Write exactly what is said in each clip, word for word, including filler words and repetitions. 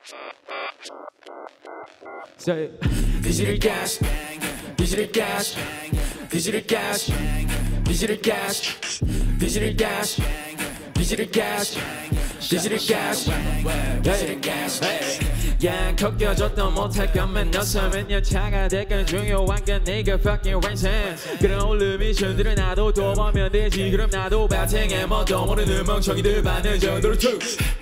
Say Digital Cash, Digital Cash, Digital Cash, Digital Cash, Digital Cash, Digital Cash, Digital Cash, Digital Cash. 양콕 껴줬도 못할 것만 넣어서 몇년 차가 될건 중요한 건 네가 fucking ransom. 그런 올름 미션들은 나도 또 보면 되지. 그럼 나도 바탕에 뭐도 모르는 멍청이들 반응 정도로 툭.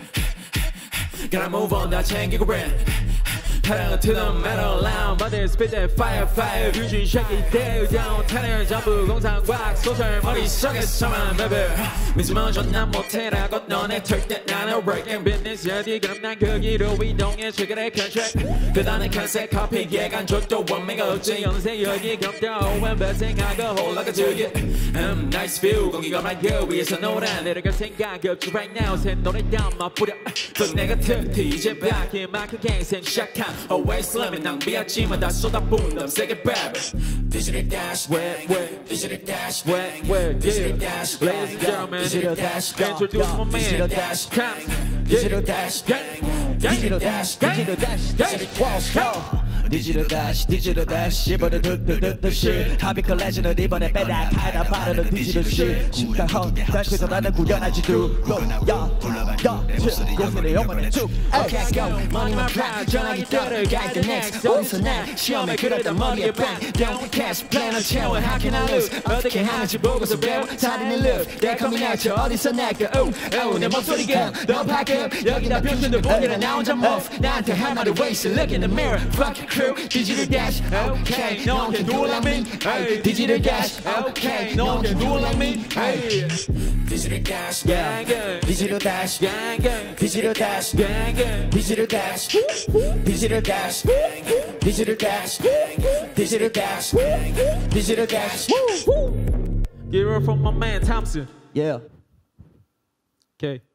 Gotta move on 다 챙기고 brand. 파랑 to the metal line, but they spit that fire, fire. Fusion shake it down, 타는 전부 공상과학 소설 머릿속에서만 baby. 믿으면 전난 못해라고 너네 털때 나는 working business 여디 그럼 난 거기로 이동해 최근의 contract. 그다는 컨셉 커피 예간 족도 원매가 없지 연세 여기 감도 왼발 생각하고 올라가 주기. Um, nice view 공기가 맑아 위에서 노란 내려갈 생각 없지 right now 새 노래 담아 뿌려. 또 내가 특히 이제 밖에 막힌 갱생 시작한 Always slamming 낭비하지만 다 쏟아부은 넌 세게 밥. Digital Dash, where, where, Digital Dash, where, where, Digital Dash, ladies and gentlemen, Digital Dash, introduce my man, Digital Dash, Digital Dash, Digital Dash, Digital Dash, Dash, Digital Dash, Digital Dash, 이번에 득득득득 shit. 합의 컬렉션을 이번에 빼다 하다 바르는 Digital shit. 심각한 다시서 나는 구현하지도 야, 야, 고민의 영혼의 쭉. Okay, go, money my pride, 전화기 들어갈 the next. 어디서 난 시험에 그러다 머리에 빵. Don't cash, plan 채워, how can I lose? 어떻게 하는지 보고서 배워, 살인의 look. They're coming at you, 어디서 내가 오, 오, 내 목소리가 더 밝음. 여기다 병신들 보내라 나 혼자 move. 나한테 할 말을 waste, look in the mirror, fuck it. Digital Dash, okay, no one can do it like me. Hey, Digital Dash, okay, no one can do it like me. Hey, Digital Dash, gang gang, Digital Dash, gang gang, Digital Dash, gang gang, Digital Dash, Digital Dash, Digital Dash, Digital Dash, Digital Dash. Give her from my man Thompson. Yeah. Okay.